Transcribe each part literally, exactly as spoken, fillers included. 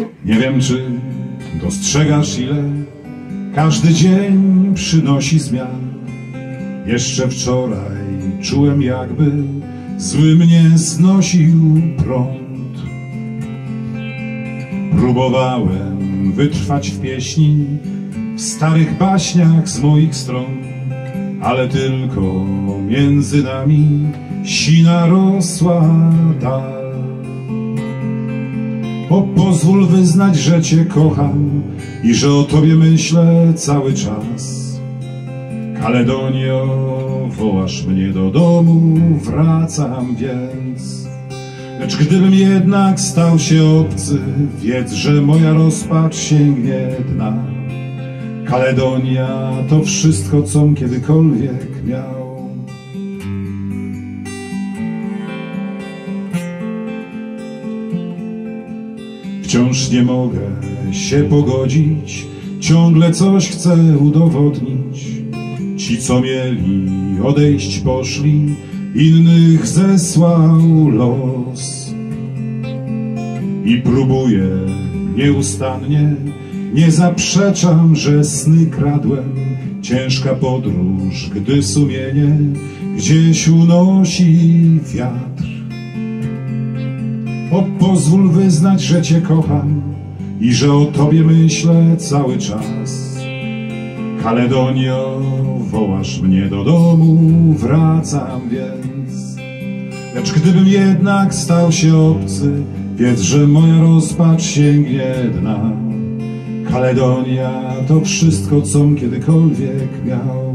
Nie wiem, czy dostrzegasz, ile każdy dzień przynosi zmian. Jeszcze wczoraj czułem, jakby zły mnie znosił prąd. Próbowałem wytrwać w pieśni, w starych baśniach z moich stron, ale tylko między nami sina rosła dal. O, pozwól wyznać, że Cię kocham i że o Tobie myślę cały czas. Kaledonio, wołasz mnie do domu, wracam więc. Lecz gdybym jednak stał się obcy, wiedz, że moja rozpacz sięgnie dna. Kaledonia to wszystko, com kiedykolwiek miał. Wciąż nie mogę się pogodzić, ciągle coś chcę udowodnić. Ci, co mieli odejść, poszli, innych zesłał los. I próbuję nieustannie, nie zaprzeczam, że sny kradłem. Ciężka podróż, gdy sumienie gdzieś unosi wiatr. O, pozwól wyznać, że Cię kocham i że o Tobie myślę cały czas. Kaledonio, wołasz mnie do domu, wracam więc. Lecz gdybym jednak stał się obcy, wiedz, że moja rozpacz sięgnie dna. Kaledonia to wszystko, com kiedykolwiek miał.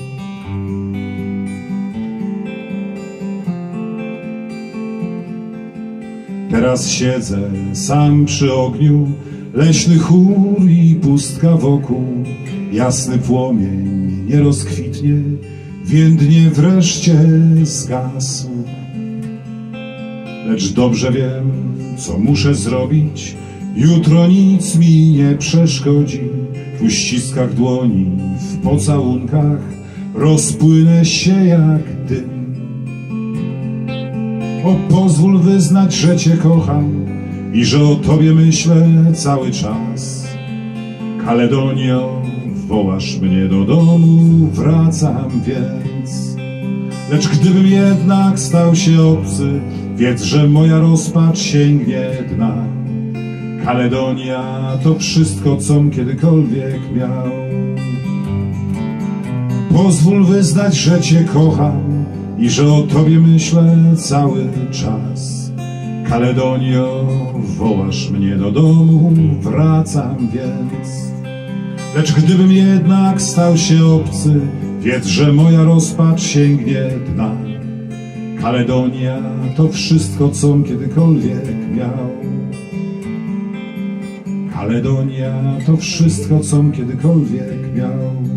Teraz siedzę sam przy ogniu, leśny chór i pustka wokół. Jasny płomień nie rozkwitnie, więdnie wreszcie zgasł. Lecz dobrze wiem, co muszę zrobić, jutro nic mi nie przeszkodzi. W uściskach dłoni, w pocałunkach rozpłynę się jak dym. O, pozwól wyznać, że Cię kocham i że o Tobie myślę cały czas. Kaledonio, wołasz mnie do domu, wracam więc. Lecz gdybym jednak stał się obcy, wiedz, że moja rozpacz sięgnie dna. Kaledonia to wszystko, com kiedykolwiek miał. Pozwól wyznać, że Cię kocham i że o Tobie myślę cały czas. Kaledonio, wołasz mnie do domu, wracam więc. Lecz gdybym jednak stał się obcy, wiedz, że moja rozpacz sięgnie dna. Kaledonia to wszystko, com kiedykolwiek miał. Kaledonia to wszystko, com kiedykolwiek miał.